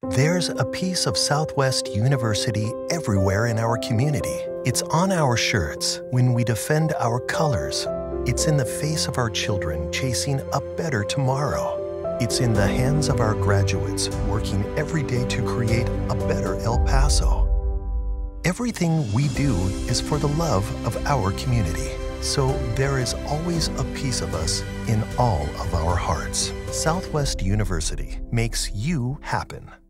There's a piece of Southwest University everywhere in our community. It's on our shirts when we defend our colors. It's in the face of our children chasing a better tomorrow. It's in the hands of our graduates working every day to create a better El Paso. Everything we do is for the love of our community. So there is always a piece of us in all of our hearts. Southwest University makes you happen.